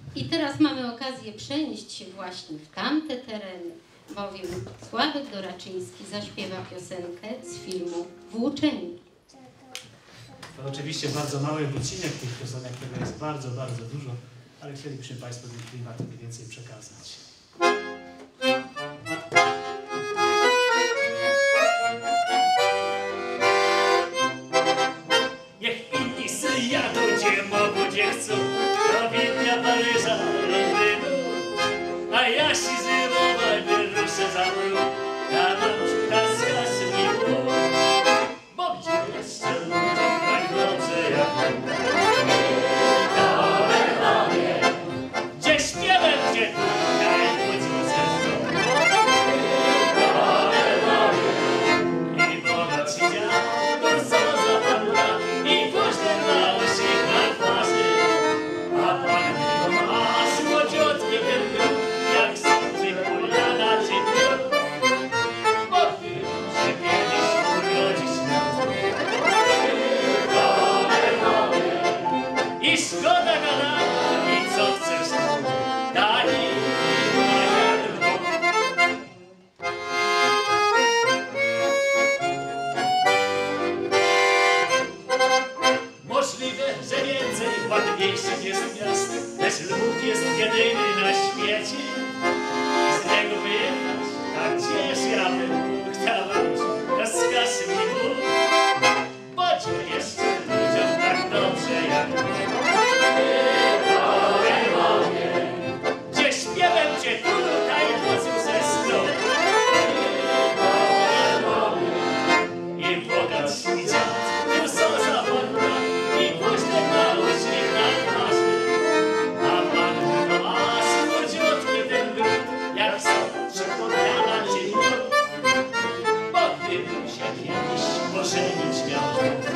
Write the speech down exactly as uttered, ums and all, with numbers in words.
I teraz mamy okazję przenieść się właśnie w tamte tereny, bowiem Sławek Doraczyński zaśpiewa piosenkę z filmu Włóczęgi. To oczywiście bardzo mały wycinek tych piosenek, tego jest bardzo, bardzo dużo, ale chcielibyśmy Państwu ten klimat mniej więcej przekazać. Niech inni se jadą, gdzie mogą, gdzie chcą, do Wiednia, Paryża, Londynu, a ja się zrymować wyruszę za mną, ja mam czutaska smiłu, bo gdzie jeszcze ludziom tak dobrze jak gdzie śpiewem, gdzie tutaj chodzą ze mną, i bogaci dziad, to co za panna, i głośny ma uśmiech na twarzy, a panny ma słodziutki ten grób, jak sądzi Juliana czy Piotr, bo wiem, że kiedyś urodzić miał. I szkoda gada, i co chcesz, daj możliwe, że więcej ładniejszych jest miast, lecz Lwów jest jedyny na świecie. I z niego wyjechać, tak gdzież ja bym chciała być, rozkaż mi mów, bo gdzie jeszcze ludziom tak dobrze jak my. Gdzie śpiewem, gdzie tu tutaj chodzą ze snu, i bogat i dziad, tu są za panna, i głośny ma uśmiech na twarzy, a panny to ma słodziutki ten grób, jak są przekonana ci miód, bo gdybym się kiedyś pożenić miał.